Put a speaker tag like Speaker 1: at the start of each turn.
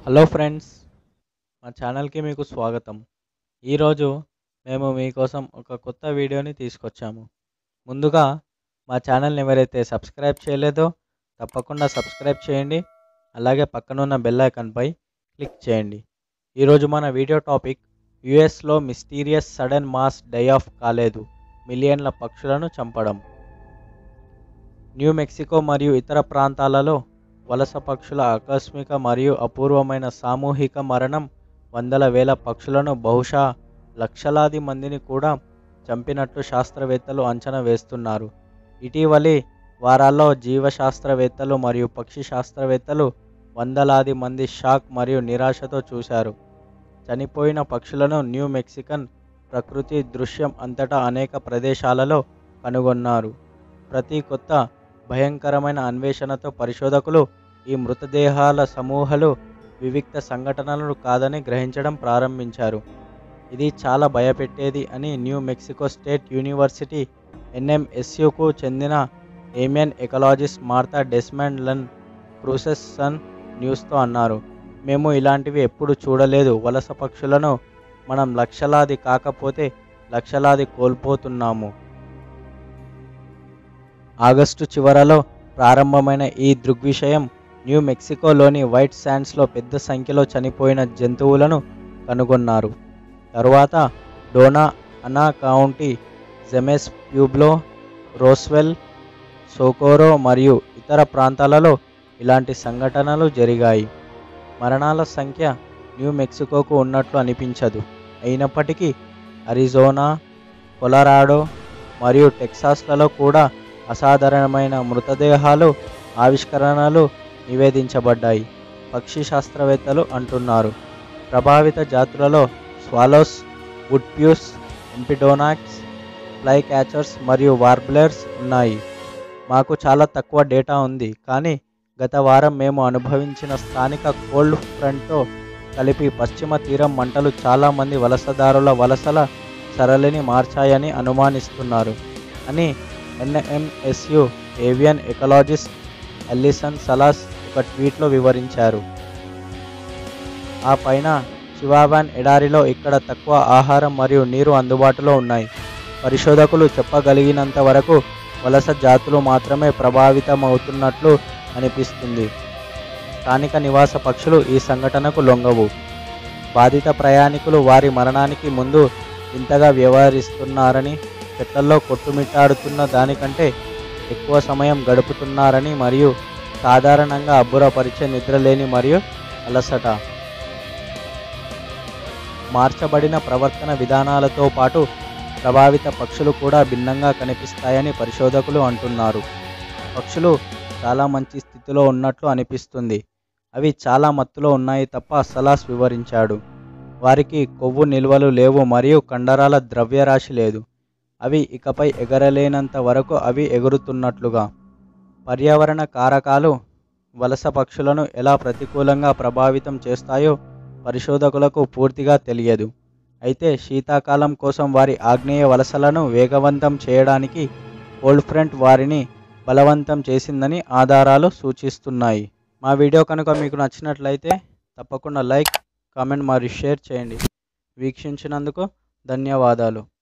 Speaker 1: Hello friends, మా ఛానల్కి మీకు స్వాగతం. ఈరోజు మేము మీకోసం ఒక కొత్త వీడియోని తీసుకొచ్చాము. ముందుగా మా ఛానల్ని ఎవరైతే సబ్స్క్రైబ్ చేయలేదో తప్పకుండా సబ్స్క్రైబ్ చేయండి. అలాగే పక్కనున్న బెల్ ఐకాన్పై క్లిక్ చేయండి. ఈరోజు మన వీడియో టాపిక్ యుఎస్లో mysterious sudden mass die off కాలేదు, మిలియన్ల పక్షులను చంపడం. న్యూ మెక్సికో మరియు ఇతర ప్రాంతాలలో వలస పక్షుల ఆకస్మిక మరియు అపూర్వమైన సామూహిక మరణం వందల వేల పక్షులను, బహుశా లక్షలాది మందిని కూడా చంపినట్లు శాస్త్రవేత్తలు అంచనా వేస్తున్నారు. ఇటీవలి వారాల్లో జీవశాస్త్రవేత్తలు మరియు పక్షి శాస్త్రవేత్తలు వందలాది మంది షాక్ మరియు నిరాశతో చూశారు. చనిపోయిన పక్షులను న్యూ మెక్సికన్ ప్రకృతి దృశ్యం అంతటా అనేక ప్రదేశాలలో కనుగొన్నారు. ప్రతి కొత్త భయంకరమైన అన్వేషణతో పరిశోధకులు ఈ మృతదేహాల సమూహాలు వివిక్త సంఘటనలు కాదని గ్రహించడం ప్రారంభించారు. ఇది చాలా భయపెట్టేది అని న్యూ మెక్సికో స్టేట్ యూనివర్సిటీ ఎన్ఎంఎస్యుకు చెందిన avian ecologist Martha Desmond Las Cruces Sun న్యూస్తో అన్నారు. మేము ఇలాంటివి ఎప్పుడు చూడలేదు. వలస పక్షులను మనం లక్షలాది కాకపోతే లక్షలాది కోల్పోతున్నాము. ఆగస్టు చివరలో ప్రారంభమైన ఈ దృగ్విషయం న్యూ మెక్సికోలోని వైట్ శాండ్స్లో పెద్ద సంఖ్యలో చనిపోయిన జంతువులను కనుగొన్నారు. తరువాత డోనా అనా కౌంటీ, జెమెస్ ప్యూబ్లో, రోస్వెల్, సోకోరో మరియు ఇతర ప్రాంతాలలో ఇలాంటి సంఘటనలు జరిగాయి. మరణాల సంఖ్య న్యూ మెక్సికోకు ఉన్నట్లు అనిపించదు. అయినప్పటికీ అరిజోనా, కొలరాడో మరియు టెక్సాస్లలో కూడా అసాధారణమైన మృతదేహాలు ఆవిష్కరణలు నివేదించబడ్డాయి. పక్షి శాస్త్రవేత్తలు అంటున్నారు. ప్రభావిత జాతులలో swallows, wood pewees, Empidonax, flycatchers మరియు వార్బ్లర్స్ ఉన్నాయి. మాకు చాలా తక్కువ డేటా ఉంది, కానీ గత వారం మేము అనుభవించిన స్థానిక కోల్డ్ ఫ్రంట్తో కలిపి పశ్చిమ తీరం మంటలు చాలామంది వలసదారుల వలసల సరళిని మార్చాయని అనుమానిస్తున్నారు అని NMSU avian ecologist Allison Salas ఒక ట్వీట్లో వివరించారు. ఆ పైన చివావాన్ ఎడారిలో ఇక్కడ తక్కువ ఆహారం మరియు నీరు అందుబాటులో ఉన్నాయి. పరిశోధకులు చెప్పగలిగినంత వరకు వలస జాతులు మాత్రమే ప్రభావితమవుతున్నట్లు అనిపిస్తుంది. స్థానిక నివాస పక్షులు ఈ సంఘటనకు లొంగవు. బాధిత ప్రయాణికులు వారి మరణానికి ముందు ఇంతగా వ్యవహరిస్తున్నారని, చెట్లలో కొట్టుమిట్టాడుతున్న దానికంటే ఎక్కువ సమయం గడుపుతున్నారని మరియు సాధారణంగా అబ్బురపరిచే నిద్రలేని మరియు అలసట, మార్చబడిన ప్రవర్తన విధానాలతో పాటు ప్రభావిత పక్షులు కూడా భిన్నంగా కనిపిస్తాయని పరిశోధకులు అంటున్నారు. పక్షులు చాలా మంచి స్థితిలో ఉన్నట్లు అనిపిస్తుంది. అవి చాలా మత్తులో ఉన్నాయి తప్ప, సలాస్ వివరించాడు. వారికి కొవ్వు నిల్వలు లేవు మరియు కండరాల ద్రవ్యరాశి లేదు. అవి ఇకపై ఎగరలేనంత వరకు అవి ఎగురుతున్నట్లుగా. పర్యావరణ కారకాలు వలస పక్షులను ఎలా ప్రతికూలంగా ప్రభావితం చేస్తాయో పరిశోధకులకు పూర్తిగా తెలియదు. అయితే శీతాకాలం కోసం వారి ఆగ్నేయ వలసలను వేగవంతం చేయడానికి కోల్డ్ ఫ్రంట్ వారిని బలవంతం చేసిందని ఆధారాలు సూచిస్తున్నాయి. మా వీడియో కనుక మీకు నచ్చినట్లయితే తప్పకుండా లైక్, కామెంట్ మరియు షేర్ చేయండి. వీక్షించినందుకు ధన్యవాదాలు.